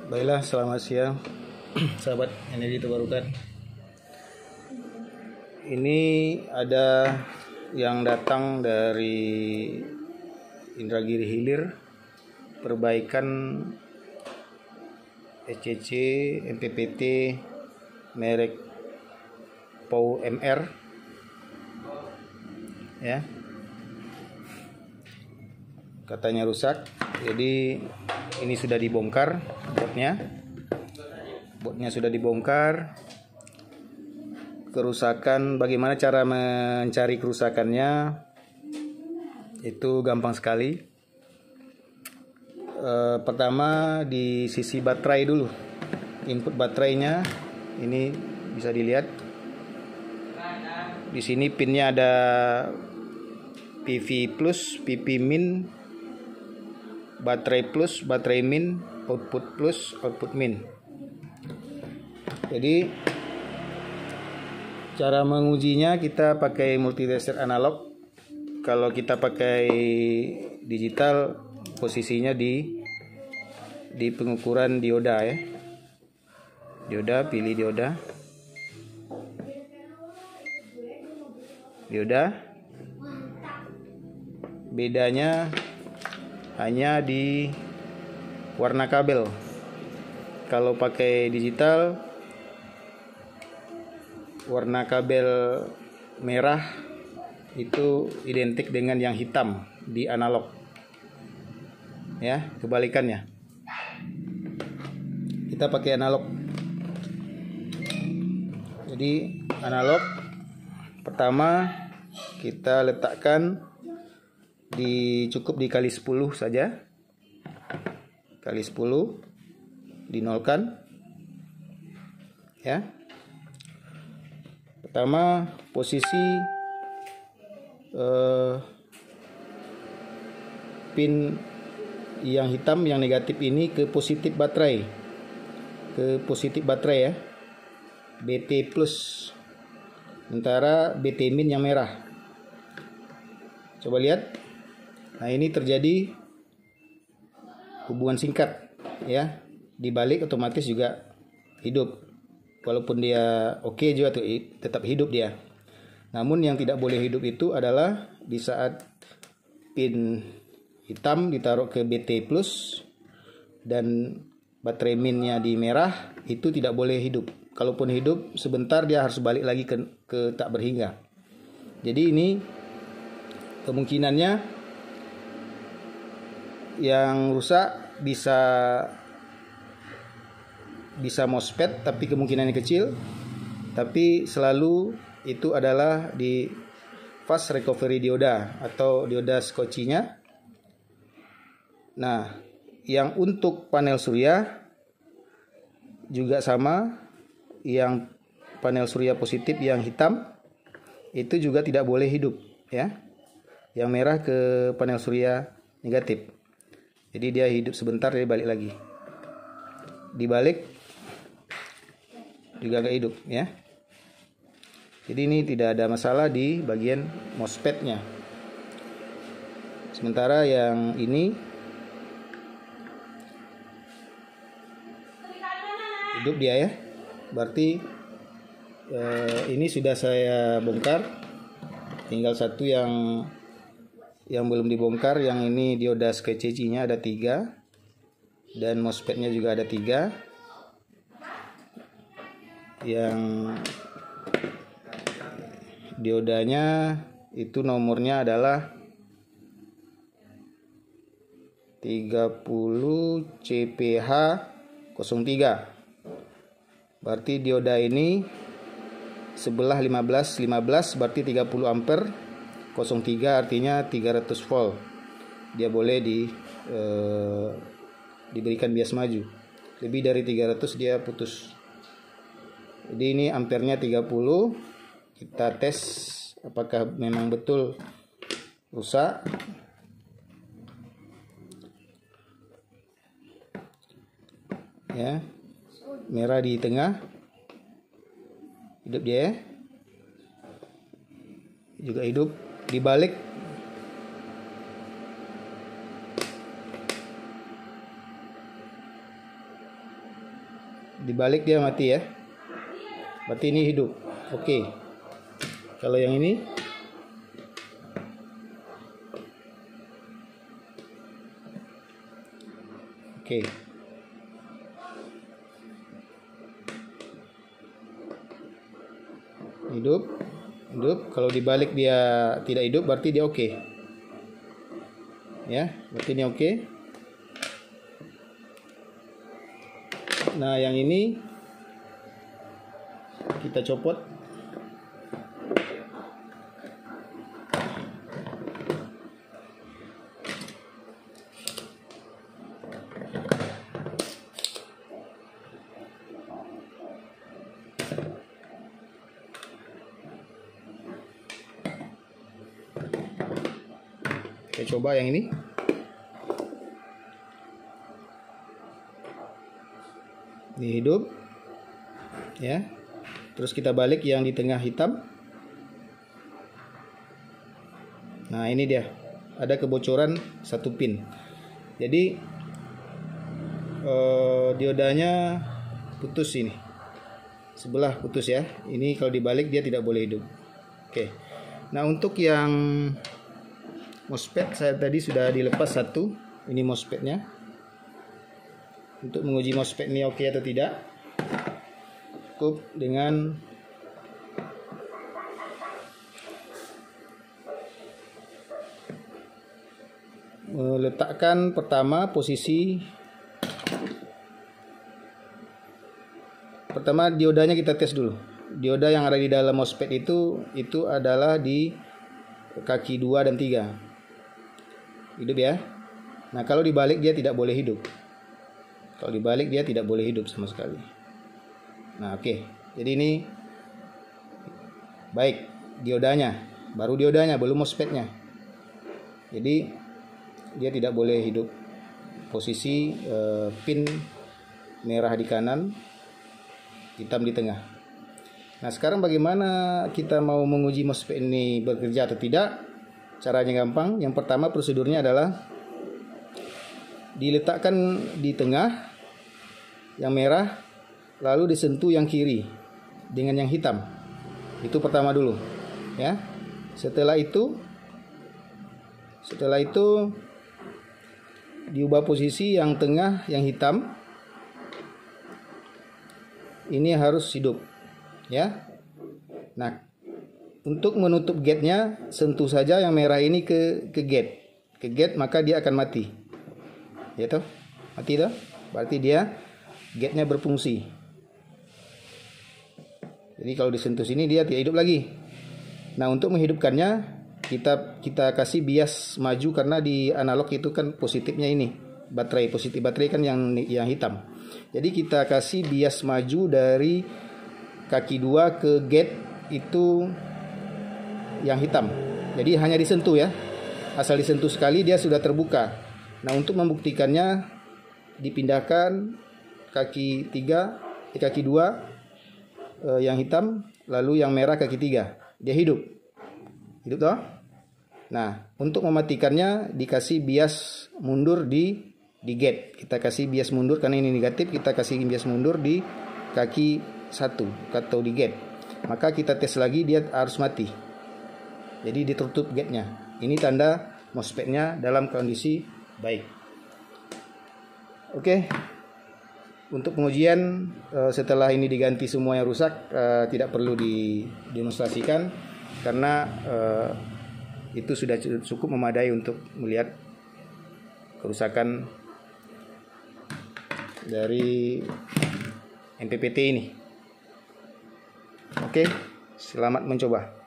Baiklah, selamat siang sahabat energi terbarukan. Ini ada yang datang dari Indragiri Hilir, perbaikan SCC MPPT merek POW MR ya. Katanya rusak, jadi ini sudah dibongkar botnya sudah dibongkar. Kerusakan, bagaimana cara mencari kerusakannya, itu gampang sekali. Pertama di sisi baterai dulu, input baterainya ini bisa dilihat di sini, pinnya ada PV plus, PP min, baterai plus, baterai min, output plus, output min. Jadi cara mengujinya kita pakai multitester analog. Kalau kita pakai digital, posisinya di pengukuran dioda ya. Dioda, pilih dioda. Bedanya hanya di warna kabel. Kalau pakai digital, warna kabel merah itu identik dengan yang hitam di analog. Ya, kebalikannya. Kita pakai analog. Jadi analog pertama kita letakkan cukup dikali 10 saja. Kali 10 dinolkan ya. Pertama posisi pin yang hitam, yang negatif ini ke positif baterai, ya, BT plus, sementara BT min yang merah. Coba lihat. Nah, ini terjadi hubungan singkat ya. Dibalik otomatis juga hidup. Walaupun dia oke juga tuh, tetap hidup dia. Namun yang tidak boleh hidup itu adalah di saat pin hitam ditaruh ke BT plus dan baterai minnya di merah, itu tidak boleh hidup. Kalaupun hidup sebentar, dia harus balik lagi ke tak berhingga. Jadi ini kemungkinannya yang rusak bisa MOSFET, tapi kemungkinannya kecil. Tapi selalu itu adalah di fast recovery dioda atau dioda Schottky-nya. Nah, yang untuk panel surya juga sama. Yang panel surya positif yang hitam itu juga tidak boleh hidup ya. Yang merah ke panel surya negatif. Jadi dia hidup sebentar, dia balik lagi. Dibalik juga gak hidup ya. Jadi ini tidak ada masalah di bagian MOSFET-nya. Sementara yang ini hidup dia ya. Berarti ini sudah saya bongkar. Tinggal satu yang belum dibongkar. Yang ini dioda Schottky-nya ada 3 dan MOSFET-nya juga ada 3. Yang diodanya itu nomornya adalah 30 CPH 03. Berarti dioda ini sebelah 15 berarti 30 ampere, 03 artinya 300 volt. Dia boleh diberikan bias maju. Lebih dari 300 dia putus. Jadi ini ampernya 30. Kita tes apakah memang betul rusak. Ya. Merah di tengah. Hidup dia ya. Juga hidup. Dibalik dibalik dia mati ya. Berarti ini hidup. Oke. Kalau yang ini oke. Hidup. Kalau dibalik dia tidak hidup berarti dia oke. Ya, berarti ini oke. Nah, yang ini kita copot. Kita coba yang ini. Ini hidup. Ya. Terus kita balik yang di tengah hitam. Nah, ini dia. Ada kebocoran satu pin. Jadi diodanya putus ini. Sebelah putus ya. Ini kalau dibalik dia tidak boleh hidup. Oke. Nah, untuk yang MOSFET saya tadi sudah dilepas satu. Ini MOSFET-nya. Untuk menguji MOSFET ini oke atau tidak, cukup dengan meletakkan pertama diodanya kita tes dulu. Dioda yang ada di dalam MOSFET itu adalah di kaki 2 dan 3. Hidup ya. Nah, kalau dibalik dia tidak boleh hidup. Kalau dibalik dia tidak boleh hidup sama sekali. Nah, oke. Jadi ini baik diodanya, baru diodanya, belum MOSFET-nya. Jadi dia tidak boleh hidup. Posisi pin merah di kanan, hitam di tengah. Nah, sekarang bagaimana kita mau menguji MOSFET ini bekerja atau tidak? Caranya gampang. Yang pertama prosedurnya adalah diletakkan di tengah yang merah, lalu disentuh yang kiri dengan yang hitam. Itu pertama dulu, ya. Setelah itu diubah posisi yang tengah yang hitam. Ini harus hidup, ya. Nah, untuk menutup gate-nya, sentuh saja yang merah ini ke gate, maka dia akan mati. Ya toh? Mati toh? Berarti dia gate-nya berfungsi. Jadi kalau disentuh sini dia tidak hidup lagi. Nah, untuk menghidupkannya kita kasih bias maju karena di analog itu kan positifnya ini. Positif baterai kan yang hitam. Jadi kita kasih bias maju dari kaki 2 ke gate itu yang hitam. Jadi hanya disentuh ya. Asal disentuh sekali dia sudah terbuka. Nah, untuk membuktikannya dipindahkan kaki 2 yang hitam, lalu yang merah kaki 3. Dia hidup. Hidup toh? Nah, untuk mematikannya dikasih bias mundur di gate. Kita kasih bias mundur karena ini negatif, kita kasih bias mundur di kaki 1 atau di gate. Maka kita tes lagi, dia harus mati. Jadi ditutup gate-nya. Ini tanda MOSFET-nya dalam kondisi baik. Oke. Untuk pengujian setelah ini diganti semua yang rusak, tidak perlu didemonstrasikan karena itu sudah cukup memadai untuk melihat kerusakan dari MPPT ini. Oke, selamat mencoba.